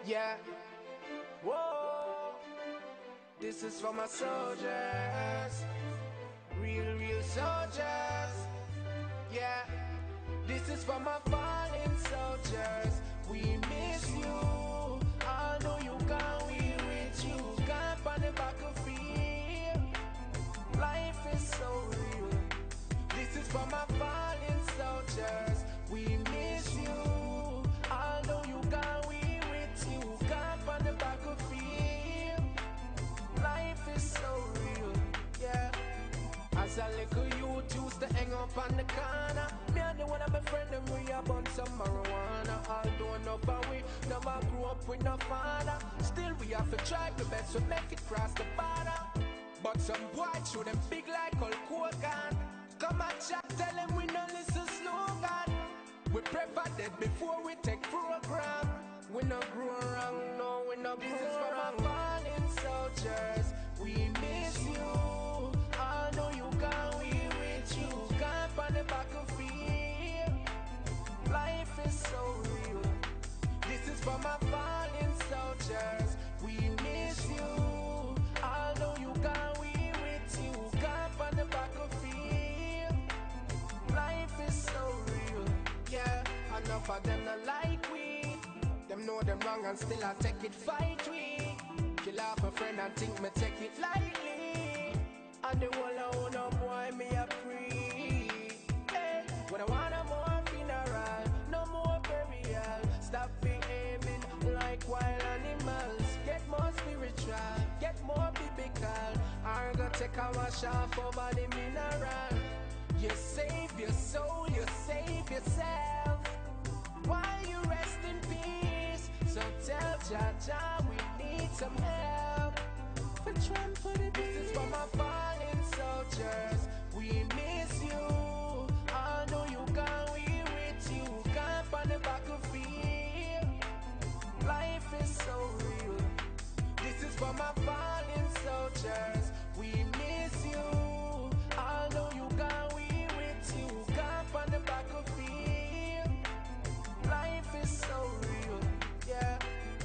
Yeah, whoa. This is for my soldiers, real soldiers. Yeah, this is for my fallen soldiers. We miss you, although you gone, we with you. Camp on the battlefield, life is so real. This is for my fallen soldiers. We miss you, although you gone, we with you. Camp on the battlefield, life is so real. Yeah. As a little youth used to hang up on the corner, me and the one of my friend them we a bun some marijuana. Although enough and we never grew up with no father, still we have to try the best to make it cross the border. But some boy show them big like Hulk Hogan. Come and chat, tell them we no listen slogan. We prefer dead before we take program. We no grow wrong, no we no grow wrong. This is for my fallen soldiers. We miss you, although you gone, we with you. Camp on the battlefield, life is so real. This is for my fallen soldiers. We miss you, although you gone, we with you. Camp on the battlefield, life is so real. Yeah, enough of them not like we. Them know them wrong and still I take it fight we. Kill off a friend and think me take it lightly. And the whole of no boy me a free. Hey, when I want a more funeral, no more burial. Stop behaving like wild animals. Get more spiritual, get more biblical. I'm gonna take a wash off over the mineral. You save your soul, you save yourself. While you rest in peace, so tell Jah we need some help. For Trump for the This is for my fallen soldiers. We miss you, although you gone, we with you. Camp on the battlefield, life is so real. This is for my fallen soldiers. We miss you, although you gone, we with you. Camp on the battlefield, life is so real. Yeah.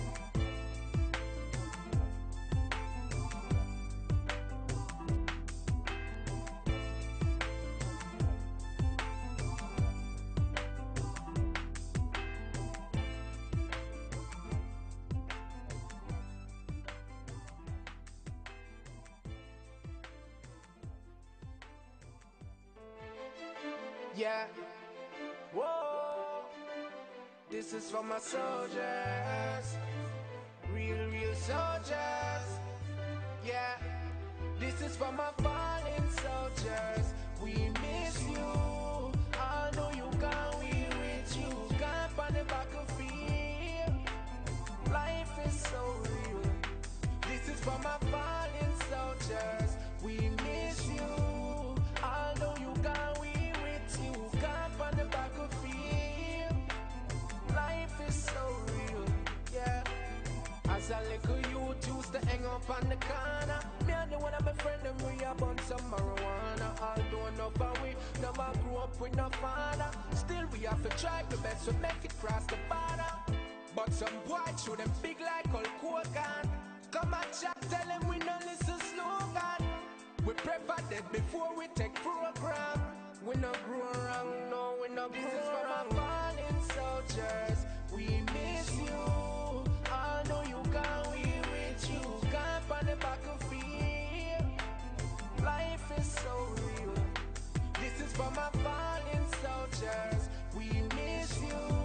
Yeah, whoa. This is for my soldiers, real soldiers. Yeah, this is for my fallen soldiers. We miss you, although you gone, we with you. Camp on the battlefield, life is so real. This is for my fallen soldiers. We miss you, although you gone, we with you. Camp on the battlefield, life is so real. Yeah. As a little youth used to hang up on the corner, me and the one of my friend them we a bun some marijuana. Although enough and we never grew up with no father, still we have to try the best to make it cross the border. But some boy show them big like Hulk Hogan. Come and chat, tell them we no listen slogan. We prefer dead before we take program. We no grow wrong, no we no grow wrong. This is for my fallen soldiers. We miss you, although you gone, we with you. Camp on the battlefield, life is so real. This is for my fallen soldiers. We miss you,